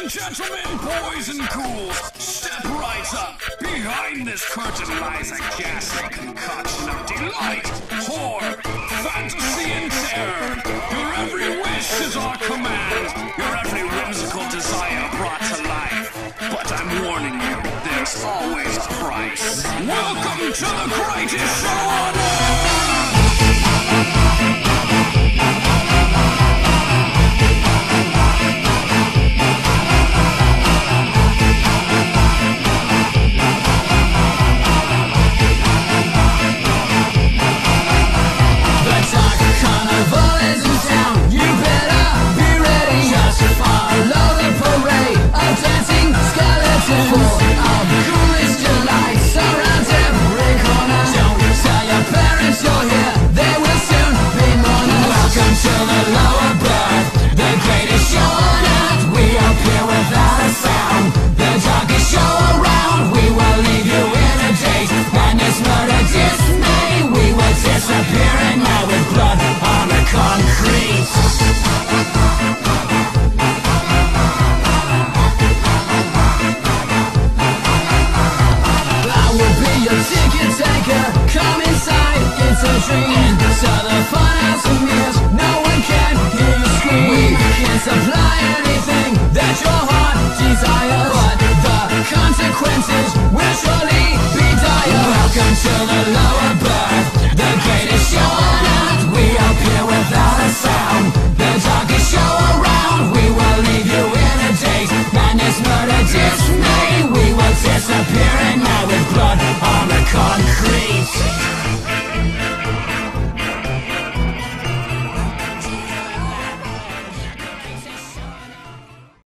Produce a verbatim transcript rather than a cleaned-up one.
and gentlemen, boys and ghouls, step right up. Behind this curtain lies a ghastly concoction of delight, horror, fantasy, and terror. Your every wish is our command, your every whimsical desire brought to life. But I'm warning you, there's always a price. Welcome to the greatest show on earth!